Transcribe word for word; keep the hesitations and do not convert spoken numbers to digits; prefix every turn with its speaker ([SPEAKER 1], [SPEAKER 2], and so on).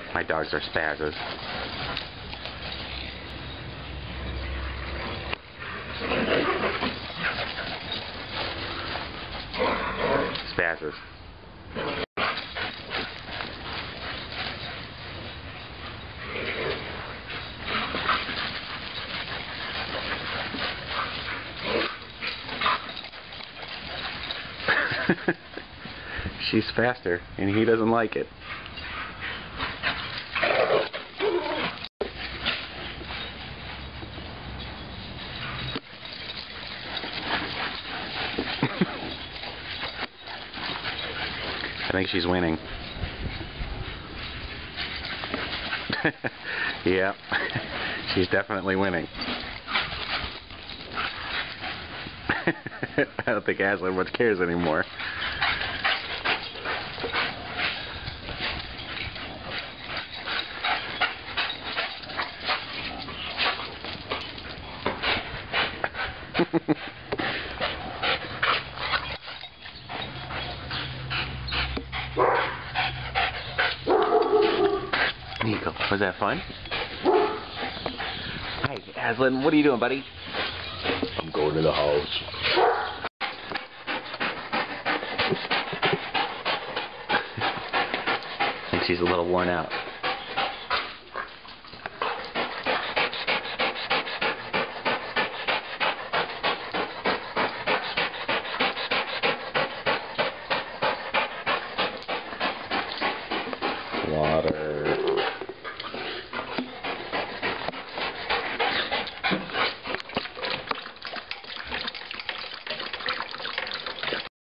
[SPEAKER 1] My dogs are spazzes. Spazzes. She's faster, and he doesn't like it. I think she's winning. Yeah, she's definitely winning. I don't think Aslan much cares anymore. Nico, was that fun? Hi, Aslan, what are you doing, buddy?
[SPEAKER 2] I'm going to the house.
[SPEAKER 1] I think she's a little worn out. Water.